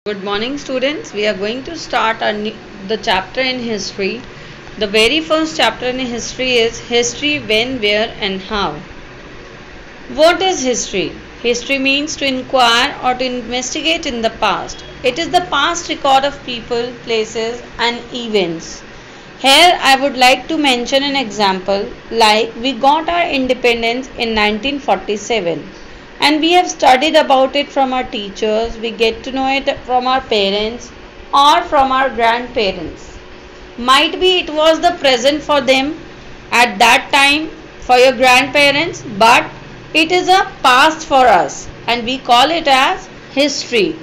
Good morning, students. We are going to start the chapter in history. The very first chapter in history is history, when, where and how. What is history? History means to inquire or to investigate in the past. It is the past record of people, places and events. Here I would like to mention an example like we got our independence in 1947. And we have studied about it from our teachers, we get to know it from our parents or from our grandparents. Might be it was the present for them at that time for your grandparents, but it is a past for us and we call it as history.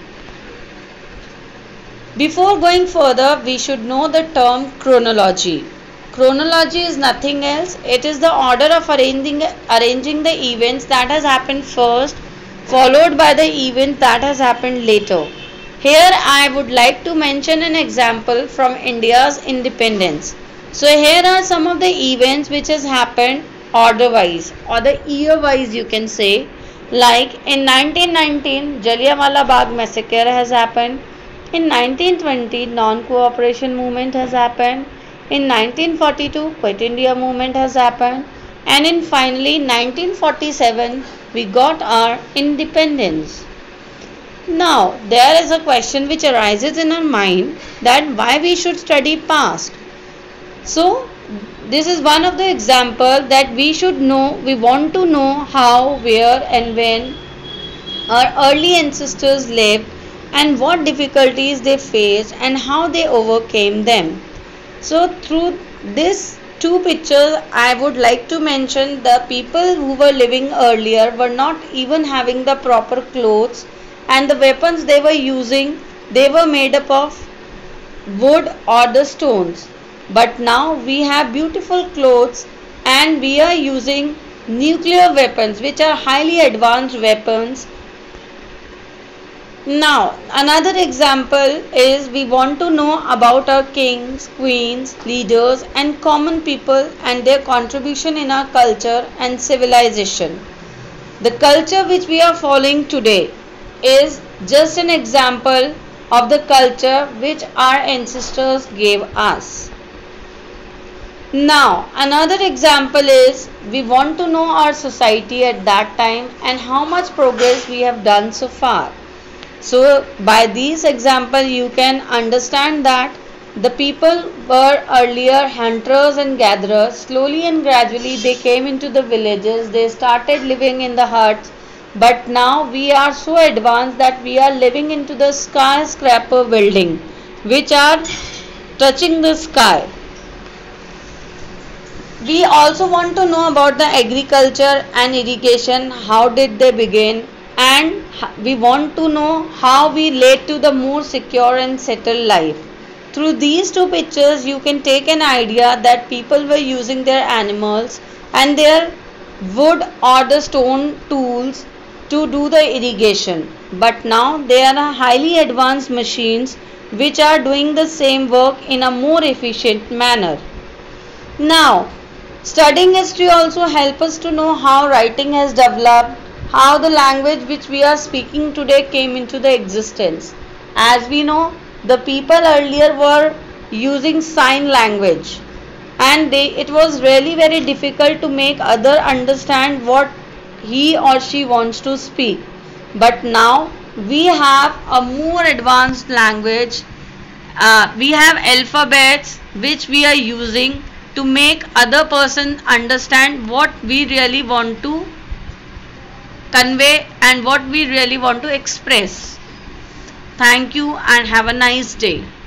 Before going further, we should know the term chronology. Chronology is nothing else. It is the order of arranging the events that has happened first, followed by the event that has happened later. Here I would like to mention an example from India's independence. So here are some of the events which has happened order wise or the year wise you can say. Like in 1919, Jallianwala Bagh massacre has happened. In 1920, non-cooperation movement has happened. In 1942, Quit India movement has happened, and in finally 1947 we got our independence. Now there is a question which arises in our mind that why we should study past. So this is one of the example that we should know. We want to know how, where and when our early ancestors lived and what difficulties they faced and how they overcame them. So through these two pictures I would like to mention the people who were living earlier were not even having the proper clothes, and the weapons they were using, they were made up of wood or the stones. But now we have beautiful clothes and we are using nuclear weapons which are highly advanced weapons. Now another example is we want to know about our kings, queens, leaders and common people and their contribution in our culture and civilization. The culture which we are following today is just an example of the culture which our ancestors gave us. Now another example is we want to know our society at that time and how much progress we have done so far. So by these example you can understand that the people were earlier hunters and gatherers. Slowly and gradually they came into the villages, they started living in the huts, but now we are so advanced that we are living into the skyscraper building which are touching the sky. We also want to know about the agriculture and irrigation, how did they begin, and we want to know how we led to the more secure and settled life. Through these two pictures you can take an idea that people were using their animals and their wood or the stone tools to do the irrigation, but now there are highly advanced machines which are doing the same work in a more efficient manner. Now studying history also helps us to know how writing has developed, how the language which we are speaking today came into the existence. As we know, the people earlier were using sign language and it was really very difficult to make other understand what he or she wants to speak. But now we have a more advanced language. We have alphabets which we are using to make other person understand what we really want to convey and what we really want to express. Thank you and have a nice day.